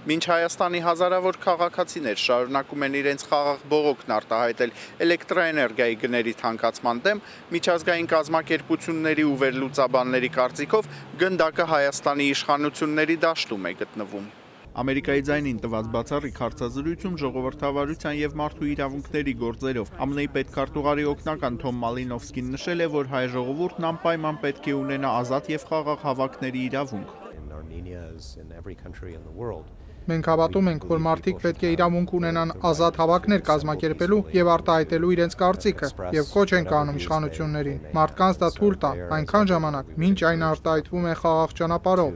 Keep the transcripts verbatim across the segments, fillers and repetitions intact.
Մինչ Հայաստանի հազարավոր քաղաքացիներ շարունակում են իրենց խաղաղ բողոքն արտահայտել էլեկտրաէներգիայի գների թանկացման դեմ, միջազգային կազմակերպությունների ու վերլուծաբանների կարծիքով գնդակը Հայաստանի իշխանությունների դաշտում է գտնվում։ Ամերիկայի ձայնին տված բացառիկ հարցազրույցում ժողովրդավարության եւ մարդու իրավունքների գործերով Ամն Ի պետքարտուղարի օգնական Թոմ Մալինովսկին նշել է, որ հայ ժողովուրդն անպայման պետք է ունենա ազատ եւ խաղաղ հավաքների իրավունք։ Մենք հավատում ենք, որ մարդիկ պետք է իրավունք ունենան ազատ հավաքներ կազմակերպելու եւ արտահայտելու իրենց կարծիքը եւ քոչ ենք անում իշխանություններին։ Մարդկանց դա թույլ տա այնքան ժամանակ, մինչ այն արտահայտվում է խաղաղ ճանապարհով։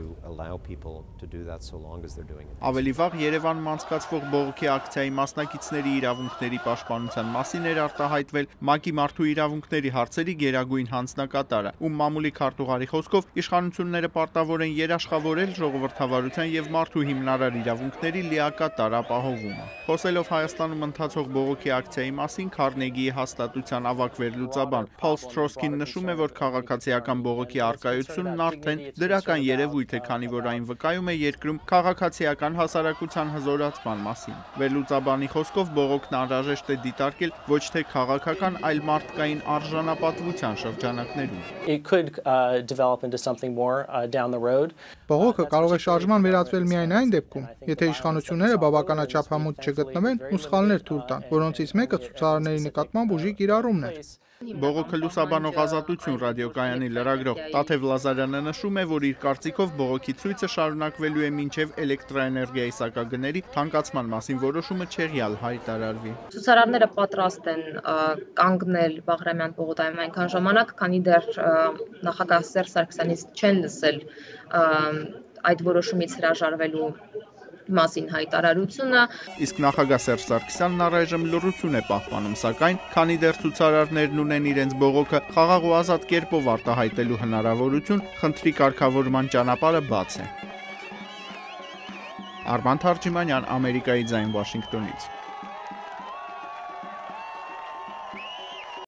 Ավելի վաղ Երևանում անցկացվող բողոքի ակցիայի մասնակիցների իրավունքների պաշտպանության մասին էր արտահայտվել ՄԱԿ-ի մարդու իրավունքների հարցերի գերագույն հանձնակատարը, ում մամուլի քարտուղարի խոսքով իշխանությունները պարտավոր են երաշխավորել ժողովրդավարության եւ մարդու հիմնարար իրավունքների լիակատար ապահովումը։ Խոսելով Հայաստանում ընթացող բողոքի ակցիայի մասին, Քարնեգիի հաստատության ավագ վերլուծաբան Փոլ Սթրոսկին նշում է, որ քաղաքացիական բողոքի արկայությունն արդեն դրական երևույթ է, քանի որ այն վկայում է երկրում քաղաքացիական հասարակության հզորացման մասին։ Վերլուծաբանի խոսքով բողոքն անհրաժեշտ է դիտարկել ոչ թե քաղաքական, այլ մարդկային արժանապատվության շրջանակներում։ Բողոքը կարող է շարժման վերածվել միայն այն դեպքում, եթե իշխանությունները բավականաչափ համոզված չգտնվեն ու սխալներ թույլ տան, որոնցից մեկը ցուցարարների նկատմամբ ուժի կիրառումն է։ Բողոքը լուսաբանող Ազատություն ռադիոկայանի լրագրող Տաթև Լազարյանը նշում է, որ իր կարծիքով բողոքի ցույցը շարունակվելու է մինչև էլեկտրաէներգիայի սակագների թանկացման մասին որոշումը չեղյալ հայտարարվի։ Ցուցարարները պատրաստ են կանգնել Բաղրամյան պողոտայում այնքան ժամանակ, քանի դեռ նախագահ Սերժ Սարգսյանից չեն լսել այդ որոշումից հրաժարվելու մասին հայտարարությունը։ Իսկ նախագահ Սերժ Սարգսյանն առայժմ լռություն է պահպանում, սակայն քանի դեռ ցուցարարներն ունեն իրենց բողոքը խաղաղ ու ազատ կերպով արտահայտելու հնարավորություն, խնդրի կարգավորման ճանապարհը բաց է։ Արման Թարջիմանյան, Ամերիկայի ձայն, Վաշինգտոնից։